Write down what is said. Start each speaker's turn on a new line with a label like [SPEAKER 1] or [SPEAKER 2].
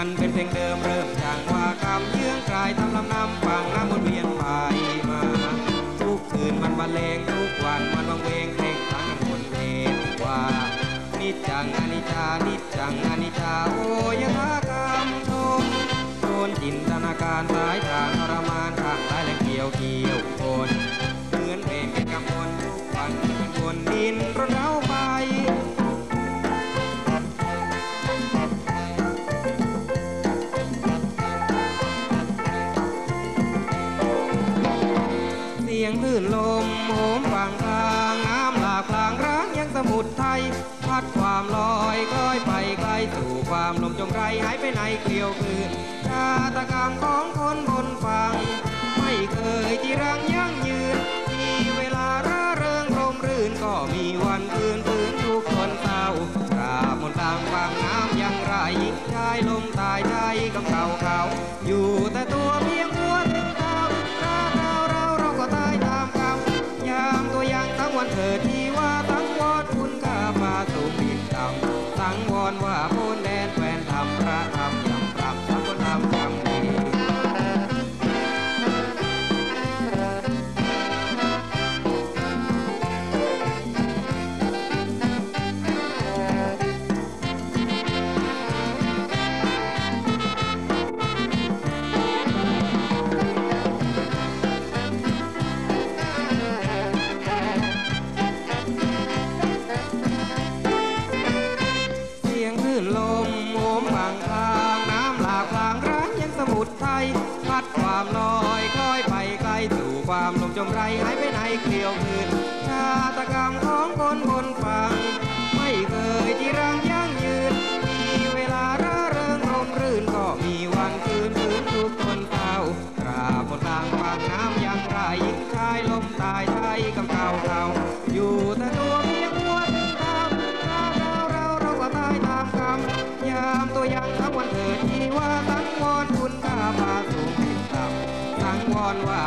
[SPEAKER 1] มันเป็นเพลงเดิมเริ่มจากว่าคำเยื่องกลายทำลำน้ำฟังน้ำวนเวียนไปมาทุกคืนมันบรรเลงทุกวันมันวังเวงเพลงทั้งคนเพลงว่านิจจังอนิจจานิจจังอนิจจาโอยถากรรมชมโดนจินตนาการสายทางทรมานข้างซ้ายและเกี่ยวคนเหมือนเพลงเป็นกำมลทุกวันเป็นคนดินร้อนเร้าไปเสียงคลื่นลมโหมฝั่งกลางน้ำหลากพลางร้างยังสมุทรไทยพัดความลอยคล้อยไปไกลสู่ความลมจงไรหายไปไหนเกลียวคืนชาตกรรมของคนบนฝั่งไม่เคยจีรังยั่งยืนมีเวลาร่าเริงร่มรื่นก็มีวันคืนฟื้นทุกคนเศร้ากราบมนต์ต่างฝั่งน้ำยังไรชายลมตายใจกับเขาอยู่แต่ตัวเพียงหัวถึงเท้าเราก็ตายตามกรรมยามตัวยังทั้งวันเถิดที่ว่าทั้งวอดคุณข้ามาสูงเพียงต่ำสังวรว่าโพนแดนแฟนทำพระธรรมยำปรับทั้งคนทำกรรมดีลมโหมบางทางน้ำหลากพลางร้างยังสมุทรไทยพัดความลอยคล้อยไปไกลสู่ความลมจมไรหายไปไหนเกลียวคืนชาตกรรมของคนบนฝั่งไม่เคยจีรังยั่งยืนมีเวลาร่าเริงร่มรื่นก็มีวันคืนฟื้นทุกคนเฝ้ากราบมนต์ต่างฝั่งน้ำยังไรหญิงชายลมตายไทยกับเขาอยู่แต่ตัวเพียงหัวถึงเท้าเราก็ตายตามกรรมยามตัวยังทั้งวันเถิดที่ว่าสังวรคุณข้าพาสูงเพียงต่ำสังวรว่า